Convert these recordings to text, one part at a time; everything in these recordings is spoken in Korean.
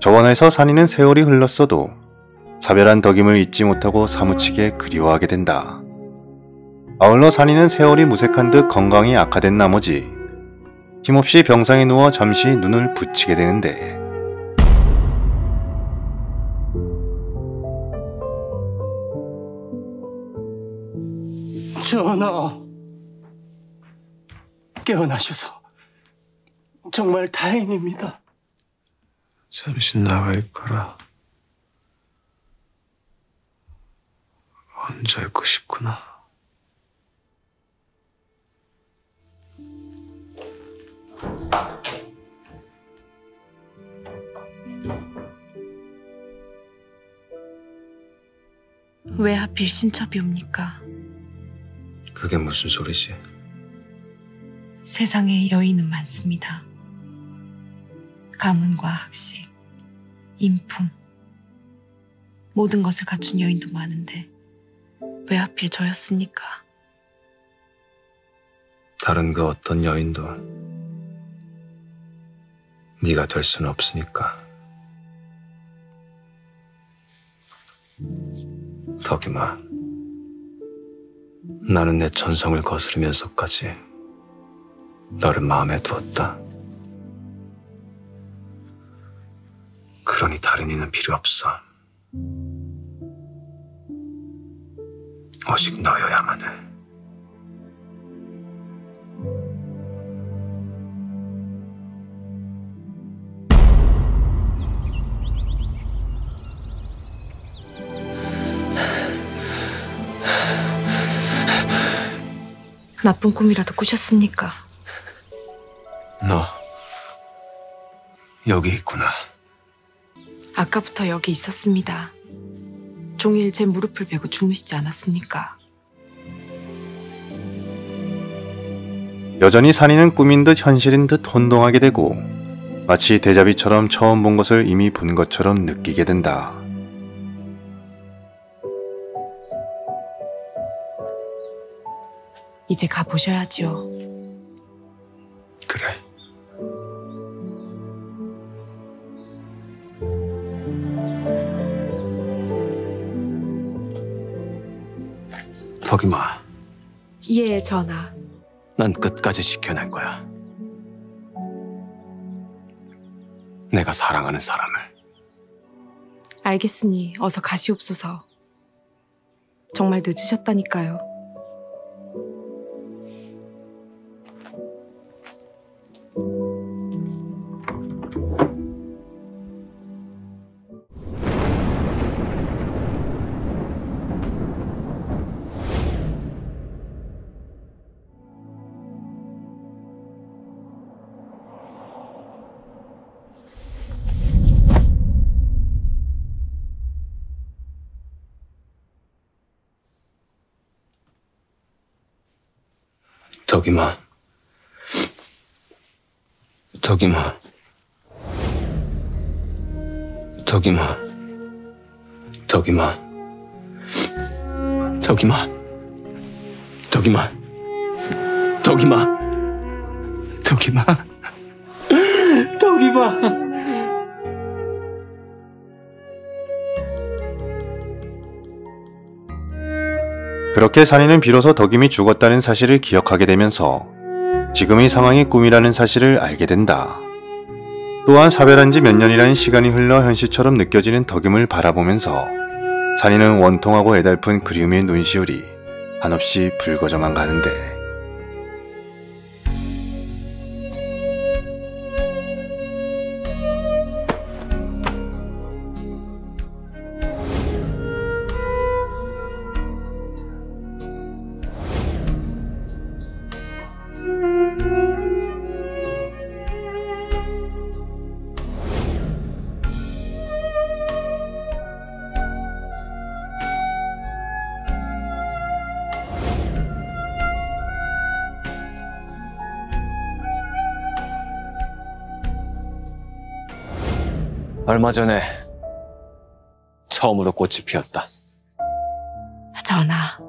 저원에서 산이는 세월이 흘렀어도 사별한 덕임을 잊지 못하고 사무치게 그리워하게 된다. 아울러 산이는 세월이 무색한 듯 건강이 악화된 나머지 힘없이 병상에 누워 잠시 눈을 붙이게 되는데 전하, 깨어나셔서 정말 다행입니다. 잠시 나와 있거라. 혼자 있고 싶구나. 왜 하필 신첩이 옵니까? 그게 무슨 소리지? 세상에 여인은 많습니다. 가문과 학식, 인품, 모든 것을 갖춘 여인도 많은데 왜 하필 저였습니까? 다른 그 어떤 여인도 네가 될 수는 없으니까. 덕임아, 나는 내 전성을 거스르면서까지 너를 마음에 두었다. 그러니 다른 이는 필요 없어. 오직 너여야만 해. 나쁜 꿈이라도 꾸셨습니까? 너 여기 있구나. 아까부터 여기 있었습니다. 종일 제 무릎을 베고 주무시지 않았습니까? 여전히 산이는 꿈인 듯 현실인 듯 혼동하게 되고 마치 데자비처럼 처음 본 것을 이미 본 것처럼 느끼게 된다. 이제 가보셔야죠. 그래. 덕임아, 예, 전하. 난 끝까지 지켜낼 거야. 내가 사랑하는 사람을. 알겠으니 어서 가시옵소서. 정말 늦으셨다니까요. 덕임아, 덕임아, 덕임아, 덕임아, 덕임아, 덕임아, 덕임아, 덕임아, 덕임아. 그렇게 산이는 비로소 덕임이 죽었다는 사실을 기억하게 되면서 지금의 상황이 꿈이라는 사실을 알게 된다. 또한 사별한 지 몇 년이라는 시간이 흘러 현실처럼 느껴지는 덕임을 바라보면서 산이는 원통하고 애달픈 그리움의 눈시울이 한없이 붉어져만 가는데 얼마 전에 처음으로 꽃이 피었다. 전하,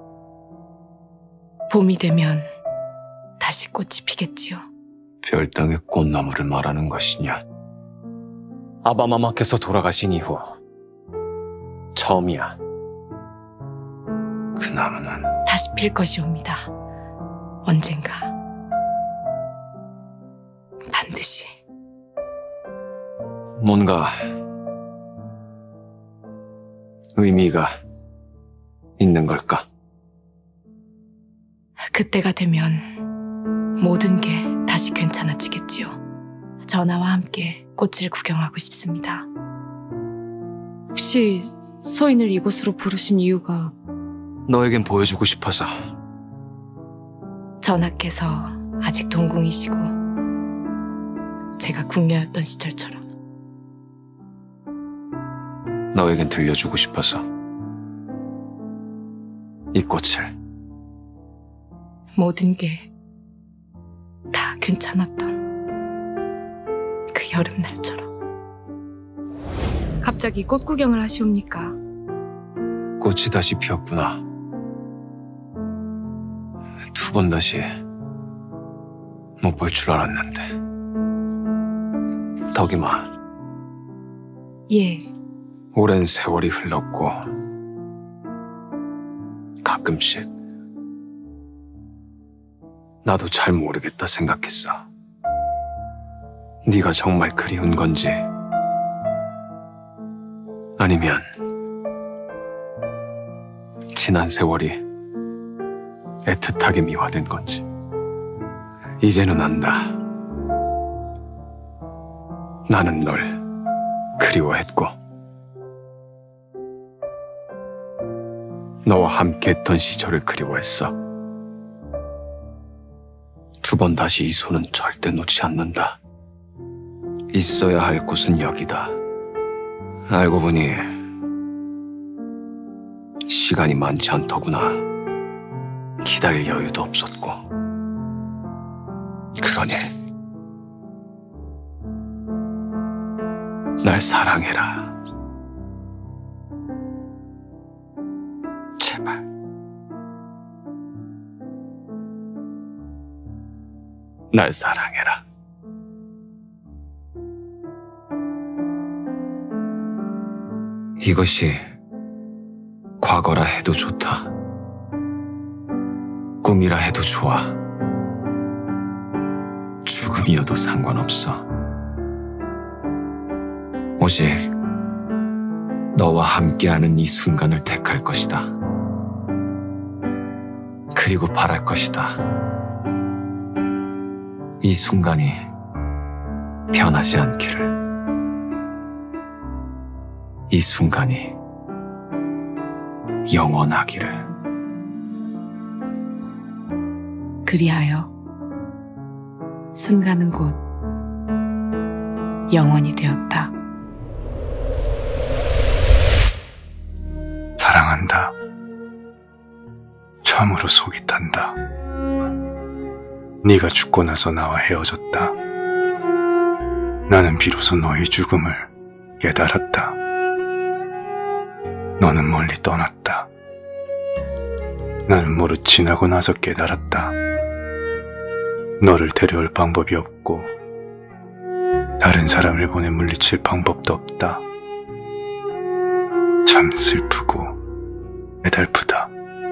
봄이 되면 다시 꽃이 피겠지요. 별땅의 꽃나무를 말하는 것이냐? 아바마마께서 돌아가신 이후 처음이야. 그 나무는 다시 필 것이옵니다. 언젠가. 반드시. 뭔가 의미가 있는 걸까? 그때가 되면 모든 게 다시 괜찮아지겠지요. 전하와 함께 꽃을 구경하고 싶습니다. 혹시 소인을 이곳으로 부르신 이유가 너에겐 보여주고 싶어서. 전하께서 아직 동궁이시고 제가 궁녀였던 시절처럼. 너에겐 들려주고 싶어서. 이 꽃을. 모든 게 다 괜찮았던 그 여름날처럼. 갑자기 꽃 구경을 하시옵니까? 꽃이 다시 피었구나. 두 번 다시 못 볼 줄 알았는데. 덕이마, 예, 오랜 세월이 흘렀고 가끔씩 나도 잘 모르겠다 생각했어. 네가 정말 그리운 건지 아니면 지난 세월이 애틋하게 미화된 건지. 이제는 안다. 나는 널 그리워했고 너와 함께했던 시절을 그리워했어. 두 번 다시 이 손은 절대 놓지 않는다. 있어야 할 곳은 여기다. 알고 보니 시간이 많지 않더구나. 기다릴 여유도 없었고. 그러니 날 사랑해라. 제발. 날 사랑해라. 이것이 과거라 해도 좋다. 꿈이라 해도 좋아. 죽음이어도 상관없어. 오직 너와 함께하는 이 순간을 택할 것이다. 그리고 바랄 것이다. 이 순간이 변하지 않기를. 이 순간이 영원하기를. 그리하여 순간은 곧 영원이 되었다. 사랑한다. 참으로 속이 탄다. 네가 죽고 나서 나와 헤어졌다. 나는 비로소 너의 죽음을 깨달았다. 너는 멀리 떠났다. 나는 모르 지나고 나서 깨달았다. 너를 데려올 방법이 없고 다른 사람을 보내 물리칠 방법도 없다. 참 슬프고 애달프다.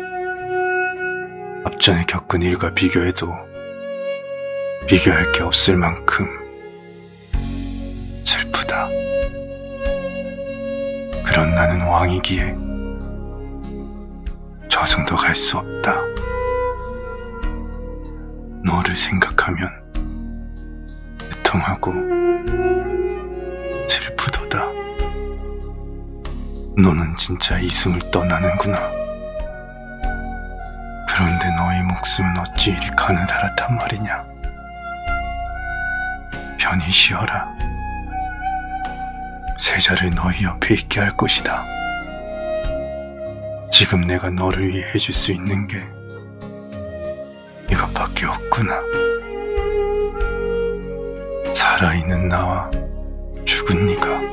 앞전에 겪은 일과 비교해도 비교할 게 없을 만큼 슬프다. 그런 나는 왕이기에 저승도 갈 수 없다. 너를 생각하면 애통하고 슬프도다. 너는 진짜 이승을 떠나는구나. 그런데 너의 목숨은 어찌 이리 가느다랗단 말이냐. 편히 쉬어라. 세자를 너희 옆에 있게 할 것이다. 지금 내가 너를 위해 해줄 수 있는 게 이것밖에 없구나. 살아있는 나와 죽은 네가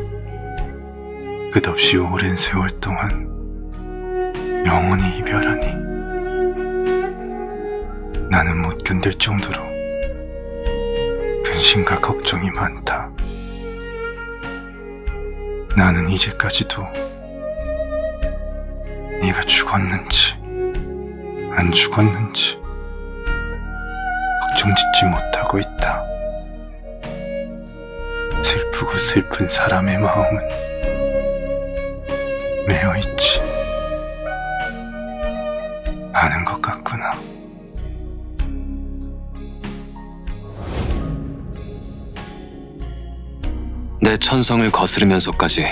끝없이 오랜 세월 동안 영원히 이별하니 나는 못 견딜 정도로 근심과 걱정이 많다. 나는 이제까지도 네가 죽었는지 안 죽었는지 걱정짓지 못하고 있다. 슬프고 슬픈 사람의 마음은 메어있지 않은 것 같구나. 내 천성을 거스르면서까지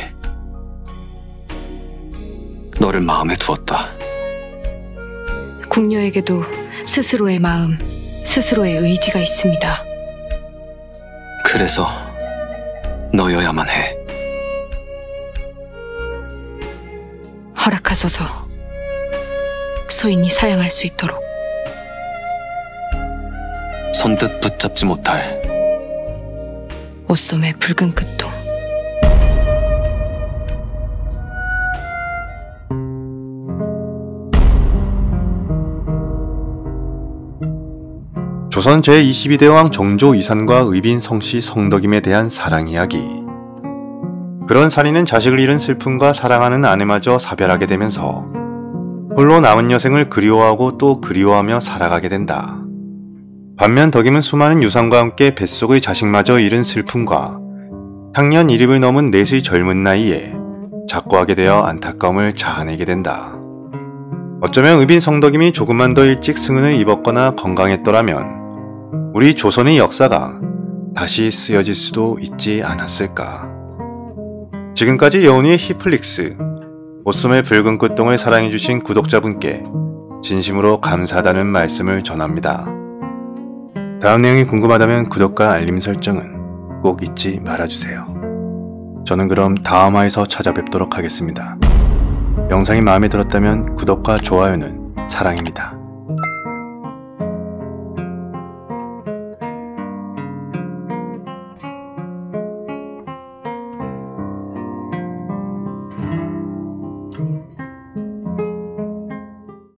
너를 마음에 두었다. 궁녀에게도 스스로의 마음, 스스로의 의지가 있습니다. 그래서 너여야만 해. 허락하소서. 소인이 사양할 수 있도록. 선뜻 붙잡지 못할 옷소매 붉은 끝도. 조선 제22대 왕 정조 이산과 의빈 성씨 성덕임에 대한 사랑 이야기. 그런 산이는 자식을 잃은 슬픔과 사랑하는 아내마저 사별하게 되면서 홀로 남은 여생을 그리워하고 또 그리워하며 살아가게 된다. 반면 덕임은 수많은 유산과 함께 뱃속의 자식마저 잃은 슬픔과 향년 1입을 넘은 넷의 젊은 나이에 작고하게 되어 안타까움을 자아내게 된다. 어쩌면 의빈 성덕임이 조금만 더 일찍 승은을 입었거나 건강했더라면 우리 조선의 역사가 다시 쓰여질 수도 있지 않았을까. 지금까지 여운이의 히플릭스, 옷소매 붉은 끝동을 사랑해주신 구독자분께 진심으로 감사하다는 말씀을 전합니다. 다음 내용이 궁금하다면 구독과 알림 설정은 꼭 잊지 말아주세요. 저는 그럼 다음 화에서 찾아뵙도록 하겠습니다. 영상이 마음에 들었다면 구독과 좋아요는 사랑입니다.